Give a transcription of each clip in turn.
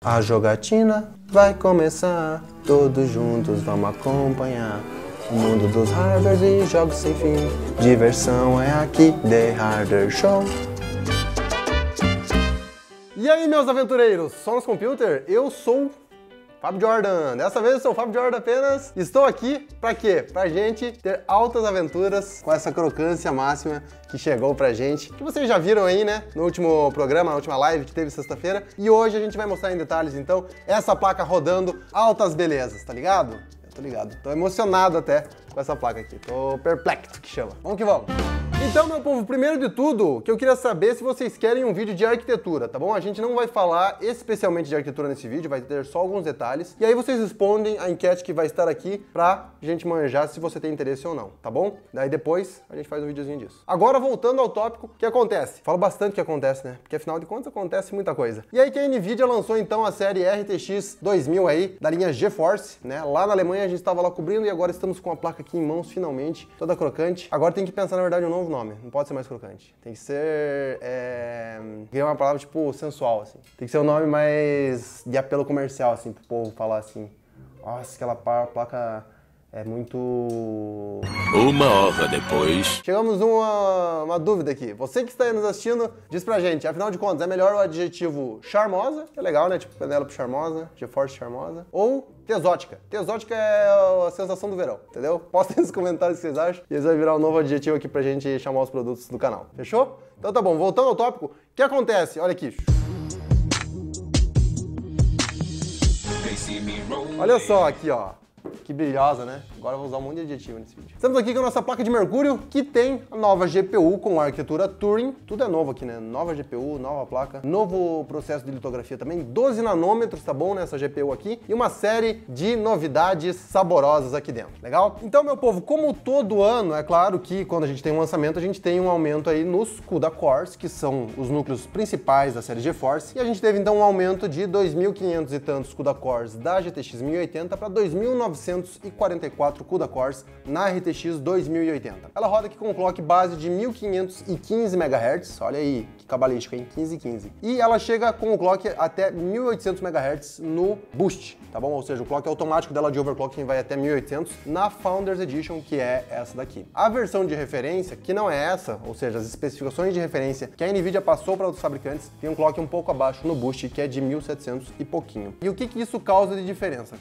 A jogatina vai começar, todos juntos vamos acompanhar o mundo dos hardwares e jogos sem fim. Diversão é aqui, The Hardware Show. E aí, meus aventureiros, Sonos Computer, eu sou Fábio Jordan. Dessa vez eu sou o Fábio Jordan apenas. Estou aqui pra quê? Pra gente ter altas aventuras com essa crocância máxima que chegou pra gente, que vocês já viram aí, né, no último programa, na última live que teve sexta-feira. E hoje a gente vai mostrar em detalhes, então, essa placa rodando altas belezas, tá ligado? Eu tô ligado, tô emocionado até com essa placa aqui, tô perplexo que chama. Vamos que vamos! Então, meu povo, primeiro de tudo, que eu queria saber se vocês querem um vídeo de arquitetura, tá bom? A gente não vai falar especialmente de arquitetura nesse vídeo, vai ter só alguns detalhes. E aí vocês respondem a enquete que vai estar aqui pra gente manjar se você tem interesse ou não, tá bom? Daí depois a gente faz um videozinho disso. Agora, voltando ao tópico, o que acontece? Falo bastante o que acontece, né? Porque afinal de contas acontece muita coisa. E aí que a NVIDIA lançou então a série RTX 2000 aí, da linha GeForce, né? Lá na Alemanha a gente estava lá cobrindo e agora estamos com a placa aqui em mãos finalmente, toda crocante. Agora tem que pensar, na verdade, um novo nome, não pode ser mais crocante. Tem que ser, uma palavra tipo sensual, assim. Tem que ser um nome mais de apelo comercial, assim, pro povo falar assim, nossa, aquela placa é muito... Uma hora depois... Chegamos a uma dúvida aqui. Você que está aí nos assistindo, diz pra gente, afinal de contas, é melhor o adjetivo charmosa, que é legal, né? Tipo Penélope charmosa, GeForce charmosa, ou exótica. Exótica é a sensação do verão, entendeu? Postem nos comentários o que vocês acham e esse vai virar um novo adjetivo aqui pra gente chamar os produtos do canal. Fechou? Então tá bom, voltando ao tópico, o que acontece? Olha aqui. Olha só aqui, ó. Que brilhosa, né? Agora eu vou usar um monte de adjetivo nesse vídeo. Estamos aqui com a nossa placa de mercúrio, que tem a nova GPU com arquitetura Turing. Tudo é novo aqui, né? Nova GPU, nova placa, novo processo de litografia também, 12 nanômetros, tá bom, nessa GPU aqui, e uma série de novidades saborosas aqui dentro, legal? Então, meu povo, como todo ano, é claro que quando a gente tem um lançamento, a gente tem um aumento aí nos CUDA Cores, que são os núcleos principais da série GeForce, e a gente teve então um aumento de 2.500 e tantos CUDA Cores da GTX 1080 para 2.944 CUDA Cores na RTX 2080. Ela roda aqui com um clock base de 1515 MHz, olha aí que cabalístico, hein? 1515. E ela chega com o clock até 1800 MHz no boost, tá bom? Ou seja, o clock automático dela de overclocking vai até 1800 na Founders Edition, que é essa daqui. A versão de referência, que não é essa, ou seja, as especificações de referência que a NVIDIA passou para outros fabricantes, tem um clock um pouco abaixo no boost, que é de 1700 e pouquinho. E o que isso causa de diferença?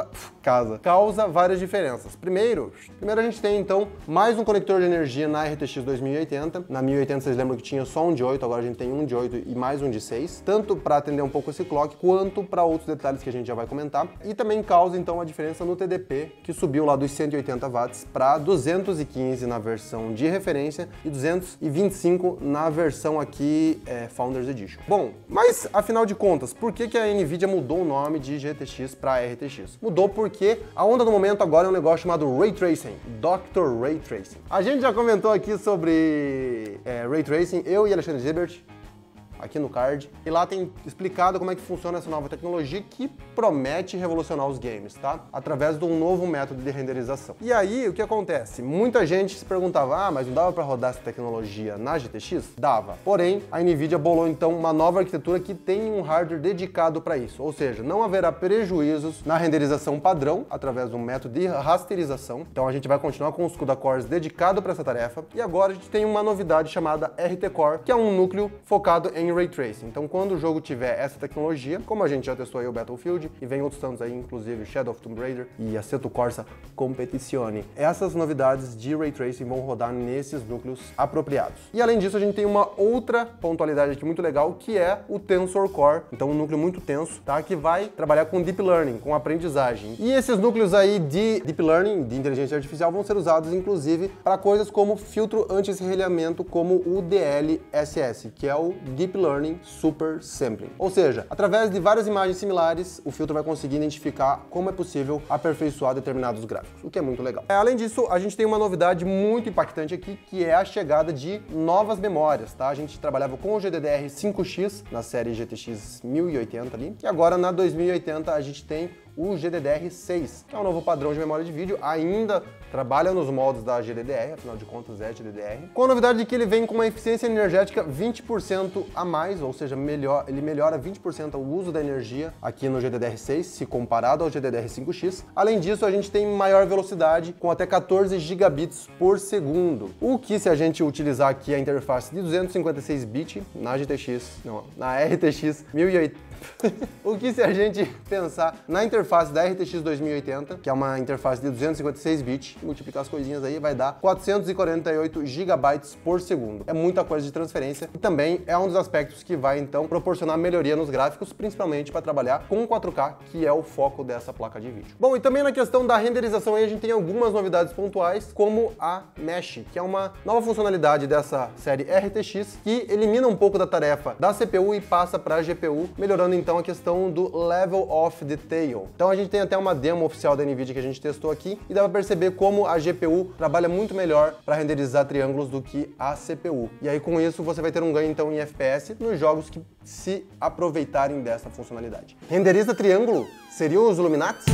Causa várias diferenças. Primeiro a gente tem então mais um conector de energia na RTX 2080. Na 1080 vocês lembram que tinha só um de 8, agora a gente tem um de 8 e mais um de 6, tanto para atender um pouco esse clock, quanto para outros detalhes que a gente já vai comentar. E também causa então a diferença no TDP, que subiu lá dos 180 watts para 215 na versão de referência e 225 na versão aqui Founders Edition. Bom, mas afinal de contas, por que a NVIDIA mudou o nome de GTX para RTX? Mudou porque a onda do momento agora é um negócio chamado Ray Tracing, Dr. Ray Tracing. A gente já comentou aqui sobre Ray Tracing, eu e Alexandre Zibert, aqui no card, e lá tem explicado como é que funciona essa nova tecnologia que promete revolucionar os games, tá? Através de um novo método de renderização. E aí, o que acontece? Muita gente se perguntava, mas não dava para rodar essa tecnologia na GTX? Dava. Porém, a NVIDIA bolou então uma nova arquitetura que tem um hardware dedicado para isso, ou seja, não haverá prejuízos na renderização padrão, através de um método de rasterização. Então a gente vai continuar com os CUDA Cores dedicado para essa tarefa, e agora a gente tem uma novidade chamada RT Core, que é um núcleo focado em Ray Tracing. Então, quando o jogo tiver essa tecnologia, como a gente já testou aí o Battlefield, e vem outros tantos aí, inclusive Shadow of Tomb Raider e Assetto Corsa Competizione, essas novidades de Ray Tracing vão rodar nesses núcleos apropriados. E além disso, a gente tem uma outra pontualidade aqui muito legal, que é o Tensor Core, então um núcleo muito tenso, tá? Que vai trabalhar com Deep Learning, com aprendizagem. E esses núcleos aí de Deep Learning, de inteligência artificial, vão ser usados, inclusive, para coisas como filtro anti-serrilhamento, como o DLSS, que é o Deep Learning Super Sampling. Ou seja, através de várias imagens similares, o filtro vai conseguir identificar como é possível aperfeiçoar determinados gráficos, o que é muito legal. Além disso, a gente tem uma novidade muito impactante aqui, que é a chegada de novas memórias, tá? A gente trabalhava com o GDDR5X na série GTX 1080 ali, e agora na 2080 a gente tem o GDDR6, que é um novo padrão de memória de vídeo, ainda trabalha nos moldes da GDDR, afinal de contas é GDDR, com a novidade de que ele vem com uma eficiência energética 20% a mais, ou seja, ele melhora 20% o uso da energia aqui no GDDR6, se comparado ao GDDR5X. Além disso, a gente tem maior velocidade, com até 14 gigabits por segundo, o que, se a gente utilizar aqui a interface de 256 bits na RTX 1080, o que, se a gente pensar na interface da RTX 2080, que é uma interface de 256 bits, multiplicar as coisinhas aí, vai dar 448 GB por segundo. É muita coisa de transferência e também é um dos aspectos que vai, então, proporcionar melhoria nos gráficos, principalmente para trabalhar com 4K, que é o foco dessa placa de vídeo. Bom, e também na questão da renderização aí, a gente tem algumas novidades pontuais, como a Mesh, que é uma nova funcionalidade dessa série RTX, que elimina um pouco da tarefa da CPU e passa para a GPU, melhorando então a questão do Level of Detail. Então a gente tem até uma demo oficial da NVIDIA que a gente testou aqui e dá para perceber como a GPU trabalha muito melhor para renderizar triângulos do que a CPU. E aí com isso você vai ter um ganho então em FPS nos jogos que se aproveitarem dessa funcionalidade. Renderiza triângulo? Seriam os Illuminati?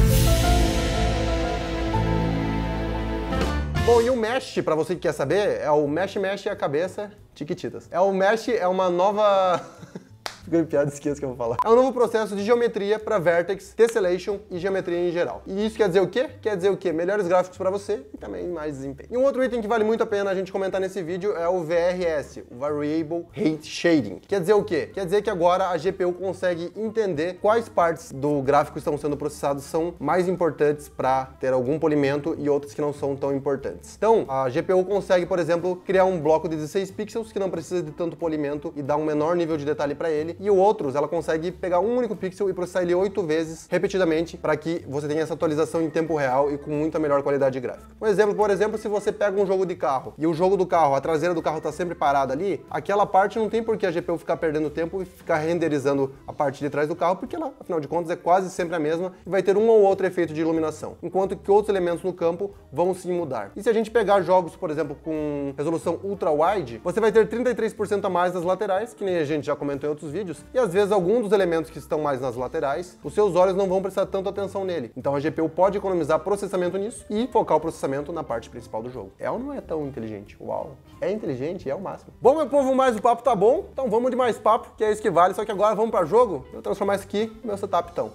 Bom, e o Mesh, para você que quer saber, é o Mesh e a cabeça Chiquititas. O Mesh é uma nova... Fica piada, esqueço que eu vou falar. É um novo processo de geometria para vertex, tessellation e geometria em geral. E isso quer dizer o quê? Quer dizer o quê? Melhores gráficos para você e também mais desempenho. E um outro item que vale muito a pena a gente comentar nesse vídeo é o VRS, o Variable Rate Shading. Quer dizer o quê? Quer dizer que agora a GPU consegue entender quais partes do gráfico estão sendo processados são mais importantes para ter algum polimento e outras que não são tão importantes. Então, a GPU consegue, por exemplo, criar um bloco de 16 pixels que não precisa de tanto polimento e dar um menor nível de detalhe para ele, e o outros ela consegue pegar um único pixel e processar ele 8 vezes repetidamente para que você tenha essa atualização em tempo real e com muita melhor qualidade gráfica. Um exemplo, por exemplo, se você pega um jogo de carro e o jogo do carro, a traseira do carro está sempre parada ali, aquela parte não tem por que a GPU ficar perdendo tempo e ficar renderizando a parte de trás do carro, porque ela, afinal de contas, é quase sempre a mesma e vai ter um ou outro efeito de iluminação, enquanto que outros elementos no campo vão sim mudar. E se a gente pegar jogos, por exemplo, com resolução ultra-wide, você vai ter 33% a mais nas laterais, que nem a gente já comentou em outros vídeos, e às vezes alguns dos elementos que estão mais nas laterais, os seus olhos não vão prestar tanta atenção nele. Então a GPU pode economizar processamento nisso e focar o processamento na parte principal do jogo. Ou não é tão inteligente? Uau! É inteligente, é o máximo. Bom, meu povo, mais o papo tá bom, então vamos de mais papo, que é isso que vale, só que agora vamos para jogo, eu vou transformar isso aqui no meu setup então.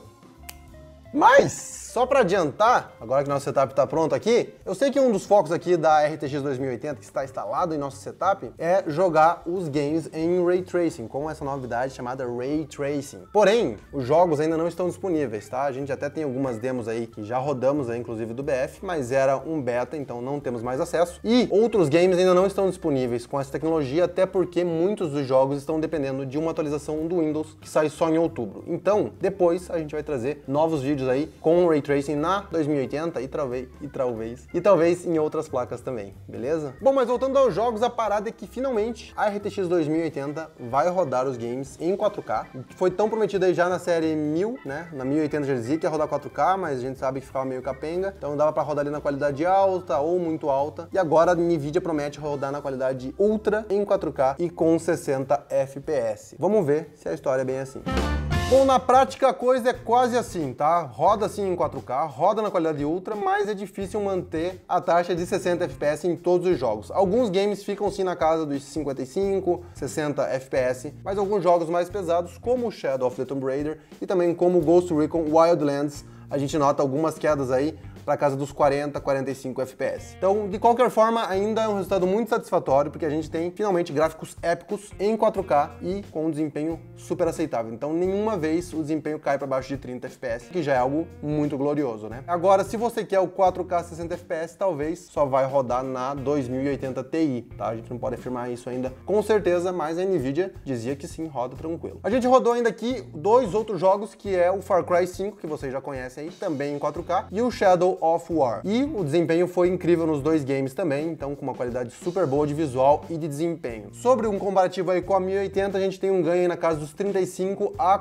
Mas, só para adiantar, agora que nosso setup está pronto aqui, eu sei que um dos focos aqui da RTX 2080 que está instalado em nosso setup é jogar os games em Ray Tracing, com essa novidade chamada Ray Tracing. Porém, os jogos ainda não estão disponíveis, tá? A gente até tem algumas demos aí que já rodamos aí, inclusive do BF, mas era um beta, então não temos mais acesso. E outros games ainda não estão disponíveis com essa tecnologia, até porque muitos dos jogos estão dependendo de uma atualização do Windows que sai só em outubro. Então, depois a gente vai trazer novos vídeos aí com Ray Tracing na 2080 e talvez em outras placas também, beleza? Bom, mas voltando aos jogos, a parada é que finalmente a RTX 2080 vai rodar os games em 4K, que foi tão prometido aí já na série 1000, né? Na 1080 já dizia que ia rodar 4K, mas a gente sabe que ficava meio capenga, então dava pra rodar ali na qualidade alta ou muito alta, e agora a NVIDIA promete rodar na qualidade Ultra em 4K e com 60 FPS. Vamos ver se a história é bem assim. Bom, na prática a coisa é quase assim, tá? Roda sim em 4K, roda na qualidade Ultra, mas é difícil manter a taxa de 60 FPS em todos os jogos. Alguns games ficam sim na casa dos 55, 60 FPS, mas alguns jogos mais pesados, como o Shadow of the Tomb Raider e também como o Ghost Recon Wildlands, a gente nota algumas quedas aí para casa dos 40, 45 FPS. Então, de qualquer forma, ainda é um resultado muito satisfatório, porque a gente tem finalmente gráficos épicos em 4K e com um desempenho super aceitável. Então, nenhuma vez o desempenho cai para baixo de 30 FPS, que já é algo muito glorioso, né? Agora, se você quer o 4K 60 FPS, talvez só vai rodar na 2080 Ti, tá? A gente não pode afirmar isso ainda com certeza, mas a NVIDIA dizia que sim, roda tranquilo. A gente rodou ainda aqui dois outros jogos, que é o Far Cry 5, que vocês já conhecem aí, também em 4K, e o Shadow Shadow of War. E o desempenho foi incrível nos dois games também, então com uma qualidade super boa de visual e de desempenho. Sobre um comparativo aí com a 1080, a gente tem um ganho aí na casa dos 35 a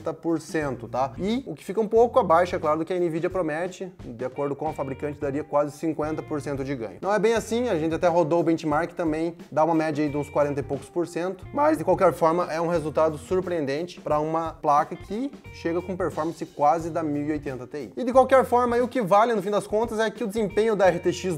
40%, tá? E o que fica um pouco abaixo, é claro, do que a Nvidia promete, de acordo com a fabricante, daria quase 50% de ganho. Não é bem assim, a gente até rodou o benchmark também, dá uma média aí de uns 40 e poucos por cento, mas de qualquer forma é um resultado surpreendente para uma placa que chega com performance quase da 1080 Ti. E de qualquer forma, aí, o que vale no fim das contas é que o desempenho da RTX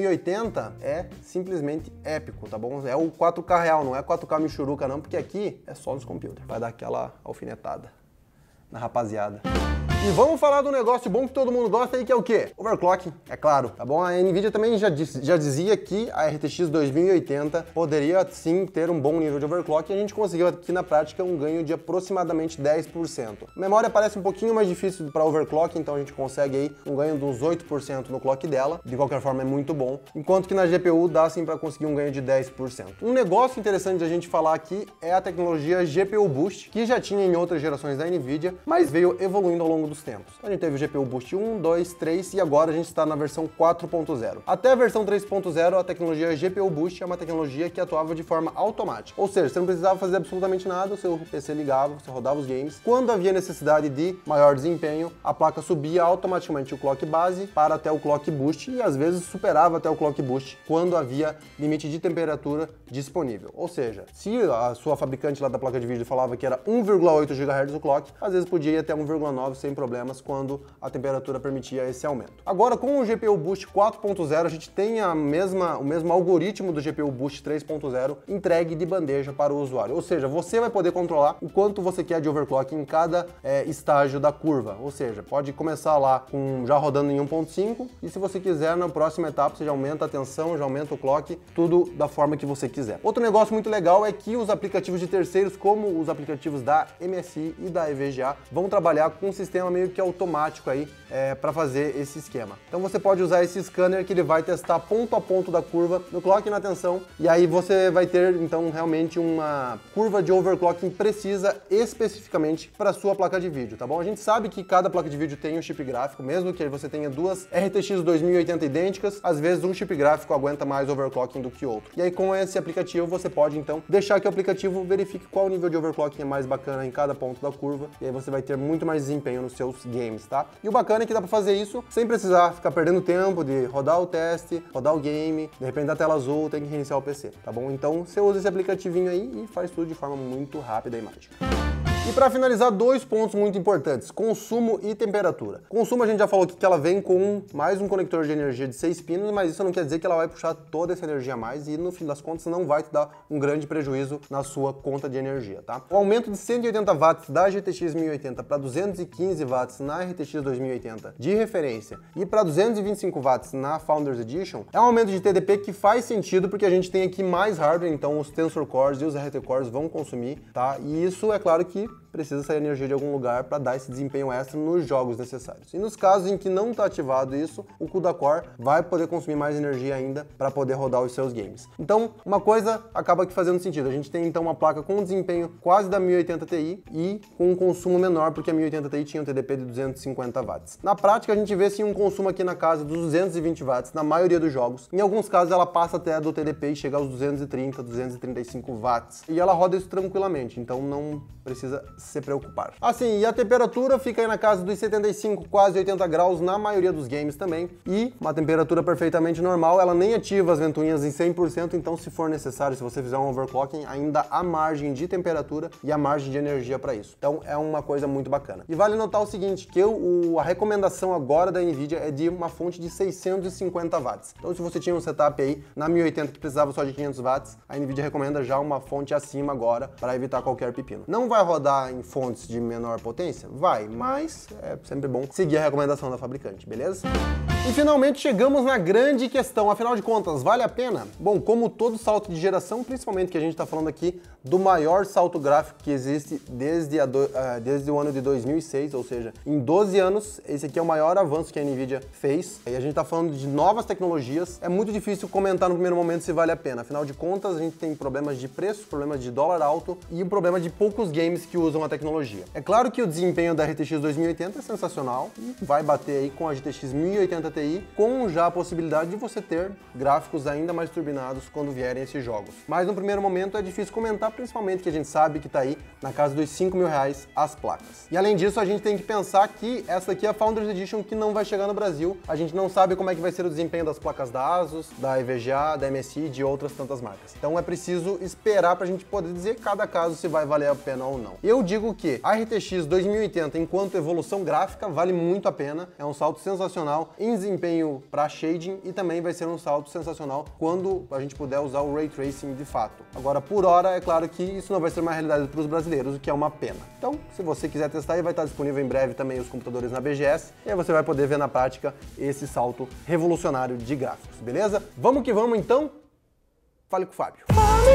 2080 é simplesmente épico, tá bom? É o 4K real, não é 4K michuruca não, porque aqui é só nos computers. Vai dar aquela alfinetada na rapaziada. E vamos falar do negócio bom que todo mundo gosta aí, que é o quê? Overclocking, é claro, tá bom? A Nvidia também já dizia que a RTX 2080 poderia sim ter um bom nível de overclock, e a gente conseguiu aqui na prática um ganho de aproximadamente 10%. A memória parece um pouquinho mais difícil para overclock, então a gente consegue aí um ganho de uns 8% no clock dela, de qualquer forma é muito bom, enquanto que na GPU dá sim para conseguir um ganho de 10%. Um negócio interessante de a gente falar aqui é a tecnologia GPU Boost, que já tinha em outras gerações da Nvidia, mas veio evoluindo ao longo dos tempos. A gente teve o GPU Boost 1, 2, 3 e agora a gente está na versão 4.0. Até a versão 3.0, a tecnologia GPU Boost é uma tecnologia que atuava de forma automática. Ou seja, você não precisava fazer absolutamente nada, o seu PC ligava, você rodava os games. Quando havia necessidade de maior desempenho, a placa subia automaticamente o clock base para até o clock boost e às vezes superava até o clock boost quando havia limite de temperatura disponível. Ou seja, se a sua fabricante lá da placa de vídeo falava que era 1,8 GHz o clock, às vezes podia ir até 1,9 sem problemas quando a temperatura permitia esse aumento. Agora, com o GPU Boost 4.0, a gente tem o mesmo algoritmo do GPU Boost 3.0 entregue de bandeja para o usuário. Ou seja, você vai poder controlar o quanto você quer de overclock em cada estágio da curva. Ou seja, pode começar lá já rodando em 1.5 e se você quiser, na próxima etapa, você já aumenta a tensão, já aumenta o clock, tudo da forma que você quiser. Outro negócio muito legal é que os aplicativos de terceiros, como os aplicativos da MSI e da EVGA, vão trabalhar com um sistema meio que automático aí para fazer esse esquema. Então você pode usar esse scanner que ele vai testar ponto a ponto da curva no clock e na tensão, e aí você vai ter então realmente uma curva de overclocking precisa especificamente para sua placa de vídeo, tá bom? A gente sabe que cada placa de vídeo tem um chip gráfico, mesmo que você tenha duas RTX 2080 idênticas, às vezes um chip gráfico aguenta mais overclocking do que outro. E aí com esse aplicativo você pode então deixar que o aplicativo verifique qual nível de overclocking é mais bacana em cada ponto da curva, e aí você vai ter muito mais desempenho nos seus games, tá? E o bacana é que dá pra fazer isso sem precisar ficar perdendo tempo de rodar o teste, rodar o game, de repente a tela azul, tem que reiniciar o PC, tá bom? Então você usa esse aplicativinho aí e faz tudo de forma muito rápida e mágica. E para finalizar, dois pontos muito importantes, consumo e temperatura. Consumo a gente já falou aqui que ela vem com mais um conector de energia de 6 pinos, mas isso não quer dizer que ela vai puxar toda essa energia a mais e no fim das contas não vai te dar um grande prejuízo na sua conta de energia, tá? O aumento de 180 watts da GTX 1080 para 215 watts na RTX 2080 de referência e para 225 watts na Founders Edition é um aumento de TDP que faz sentido porque a gente tem aqui mais hardware, então os Tensor Cores e os RT Cores vão consumir, tá? E isso é claro que precisa sair energia de algum lugar para dar esse desempenho extra nos jogos necessários. E nos casos em que não está ativado isso, o CUDA Core vai poder consumir mais energia ainda para poder rodar os seus games. Então, uma coisa acaba aqui fazendo sentido. A gente tem então uma placa com um desempenho quase da 1080 Ti e com um consumo menor, porque a 1080 Ti tinha um TDP de 250 watts. Na prática, a gente vê sim um consumo aqui na casa dos 220 watts na maioria dos jogos. Em alguns casos, ela passa até do TDP e chega aos 230, 235 watts. E ela roda isso tranquilamente, então não precisa se preocupar. Assim, e a temperatura fica aí na casa dos 75, quase 80 graus na maioria dos games também, e uma temperatura perfeitamente normal, ela nem ativa as ventoinhas em 100%, então se for necessário, se você fizer um overclocking, ainda há margem de temperatura e a margem de energia para isso. Então é uma coisa muito bacana. E vale notar o seguinte, que a recomendação agora da Nvidia é de uma fonte de 650 watts. Então se você tinha um setup aí na 1080 que precisava só de 500 watts, a Nvidia recomenda já uma fonte acima agora para evitar qualquer pepino. Não vai rodar em fontes de menor potência? Vai, mas é sempre bom seguir a recomendação da fabricante, beleza? E finalmente chegamos na grande questão, afinal de contas, vale a pena? Bom, como todo salto de geração, principalmente que a gente está falando aqui do maior salto gráfico que existe desde o ano de 2006, ou seja, em 12 anos, esse aqui é o maior avanço que a Nvidia fez, e a gente está falando de novas tecnologias, é muito difícil comentar no primeiro momento se vale a pena, afinal de contas, a gente tem problemas de preço, problemas de dólar alto e um problema de poucos games que usam a tecnologia. É claro que o desempenho da RTX 2080 é sensacional e vai bater aí com a GTX 1080 Ti, com já a possibilidade de você ter gráficos ainda mais turbinados quando vierem esses jogos. Mas no primeiro momento é difícil comentar, principalmente que a gente sabe que tá aí na casa dos R$5.000 as placas. E além disso, a gente tem que pensar que essa aqui é a Founders Edition que não vai chegar no Brasil. A gente não sabe como é que vai ser o desempenho das placas da ASUS, da EVGA, da MSI e de outras tantas marcas. Então é preciso esperar pra gente poder dizer cada caso se vai valer a pena ou não. Eu digo que a RTX 2080, enquanto evolução gráfica, vale muito a pena. É um salto sensacional em desempenho para shading e também vai ser um salto sensacional quando a gente puder usar o Ray Tracing de fato. Agora, por hora, é claro que isso não vai ser uma realidade para os brasileiros, o que é uma pena. Então, se você quiser testar, vai estar disponível em breve também os computadores na BGS e aí você vai poder ver na prática esse salto revolucionário de gráficos, beleza? Vamos que vamos, então. Fale com o Fábio.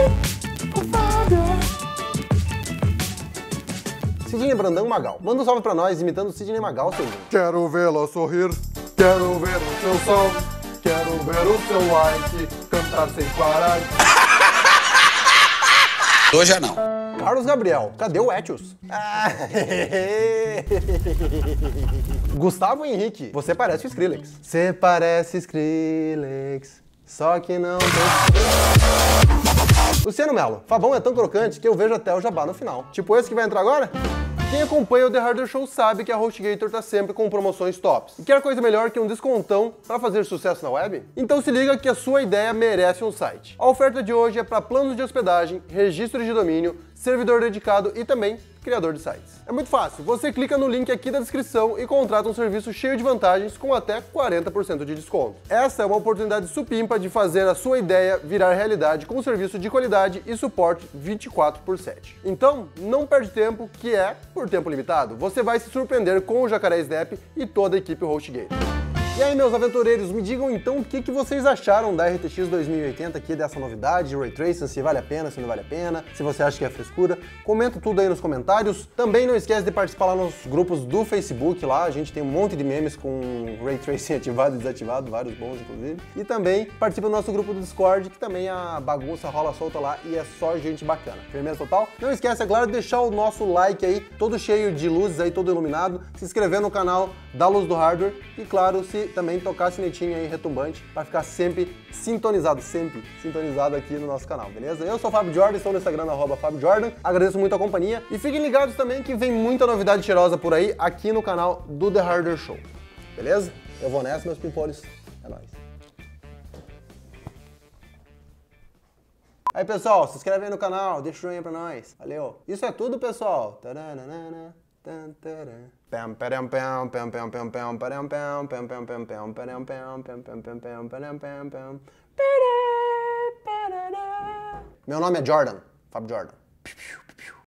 Sidney Brandão Magal. Manda um salve pra nós, imitando o Sidney Magal, seu lindo. Quero vê-la sorrir, quero ver o seu som, quero ver o seu like, cantar sem parar. Hoje já não. Carlos Gabriel, cadê o Etios? Gustavo Henrique, você parece o Skrillex. Você parece Skrillex, só que não tem... Luciano Melo, Fabão é tão crocante que eu vejo até o jabá no final. Tipo esse que vai entrar agora? Quem acompanha o The Harder Show sabe que a HostGator tá sempre com promoções tops. E quer coisa melhor que um descontão para fazer sucesso na web? Então se liga que a sua ideia merece um site. A oferta de hoje é para planos de hospedagem, registro de domínio, servidor dedicado e também criador de sites. É muito fácil, você clica no link aqui da descrição e contrata um serviço cheio de vantagens com até 40% de desconto. Essa é uma oportunidade supimpa de fazer a sua ideia virar realidade com um serviço de qualidade e suporte 24/7. Então, não perde tempo, que é por tempo limitado. Você vai se surpreender com o Jacaré Snap e toda a equipe HostGator. E aí, meus aventureiros, me digam então o que vocês acharam da RTX 2080 aqui, dessa novidade de Ray Tracing, se vale a pena, se não vale a pena, se você acha que é frescura. Comenta tudo aí nos comentários. Também não esquece de participar lá nos grupos do Facebook, lá a gente tem um monte de memes com Ray Tracing ativado e desativado, vários bons inclusive. E também participa do nosso grupo do Discord, que também a bagunça rola solta lá e é só gente bacana. Firmeza total? Não esquece, é claro, de deixar o nosso like aí, todo cheio de luzes aí, todo iluminado, se inscrever no canal da Luz do Hardware e, claro, se também tocar a sinetinha aí retumbante para ficar sempre sintonizado aqui no nosso canal, beleza? Eu sou o Fábio Jordan, estou no Instagram @Fábio Jordan, agradeço muito a companhia e fiquem ligados também que vem muita novidade cheirosa por aí aqui no canal do The Harder Show, beleza? Eu vou nessa, meus pimpolhos, é nóis. Aí pessoal, se inscreve aí no canal, deixa o joinha pra nós, valeu! Isso é tudo, pessoal! Meu nome é Jordan, Fábio Jordan.